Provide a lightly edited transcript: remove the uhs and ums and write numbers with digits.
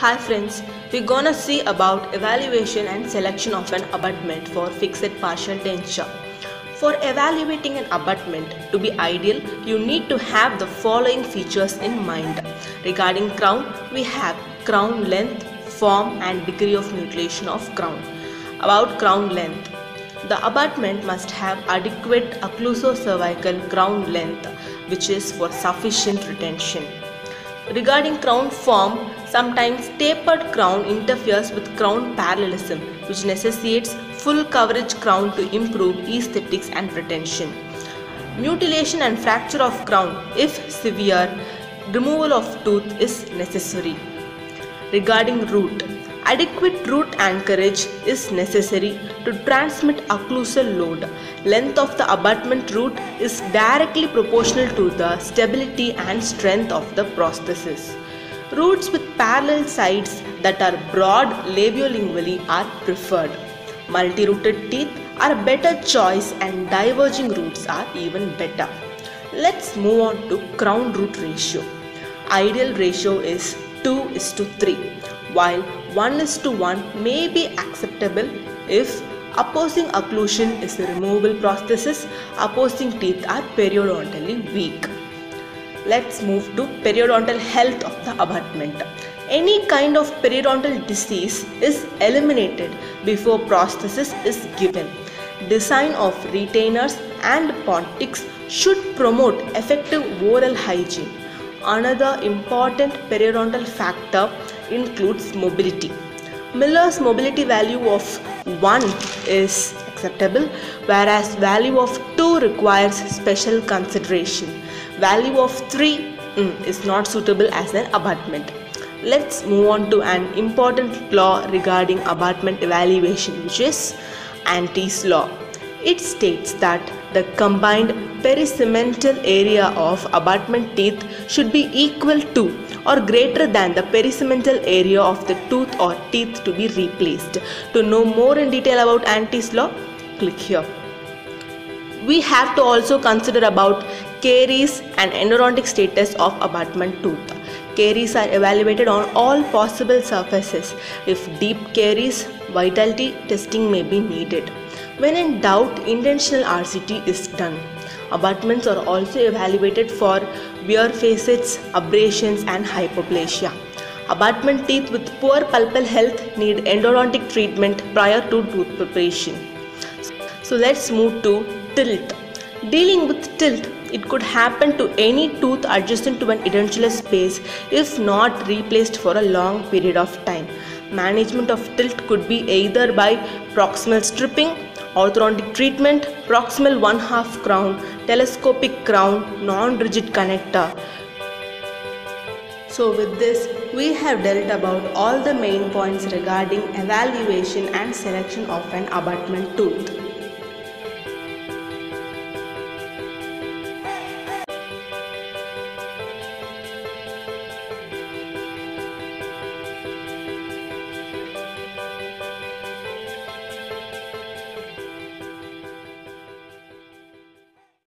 Hi friends, we're gonna see about evaluation and selection of an abutment for fixed partial denture. For evaluating an abutment to be ideal, you need to have the following features in mind. Regarding crown, we have crown length, form and degree of mutilation of crown. About crown length, the abutment must have adequate occlusocervical crown length, which is for sufficient retention. Regarding crown form, sometimes tapered crown interferes with crown parallelism, which necessitates full coverage crown to improve aesthetics and retention. Mutilation and fracture of crown, if severe, removal of tooth is necessary. Regarding root, adequate root anchorage is necessary to transmit occlusal load. Length of the abutment root is directly proportional to the stability and strength of the prosthesis. Roots with parallel sides that are broad labiolingually are preferred. Multi-rooted teeth are a better choice and diverging roots are even better. Let's move on to crown root ratio. Ideal ratio is 2:3, while 1:1 may be acceptable if opposing occlusion is a removable prosthesis, opposing teeth are periodontally weak. Let's move to periodontal health of the abutment. Any kind of periodontal disease is eliminated before prosthesis is given. Design of retainers and pontics should promote effective oral hygiene. Another important periodontal factor includes mobility. Miller's mobility value of 1 is acceptable, whereas value of 2 requires special consideration. Value of 3 is not suitable as an abutment. Let's move on to an important law regarding abutment evaluation, which is Ante's law. It states that the combined pericemental area of abutment teeth should be equal to or greater than the pericemental area of the tooth or teeth to be replaced. To know more in detail about Ante's law, click here. We have to also consider about caries and endodontic status of abutment tooth. Caries are evaluated on all possible surfaces. If deep caries, vitality testing may be needed. When in doubt, intentional RCT is done. Abutments are also evaluated for wear facets, abrasions and hypoplasia. Abutment teeth with poor pulpal health need endodontic treatment prior to tooth preparation. So let's move to tilt. Dealing with tilt, it could happen to any tooth adjacent to an edentulous space if not replaced for a long period of time. Management of tilt could be either by proximal stripping, orthodontic treatment, proximal 1/2 crown, telescopic crown, non-rigid connector. So with this, we have dealt about all the main points regarding evaluation and selection of an abutment tooth.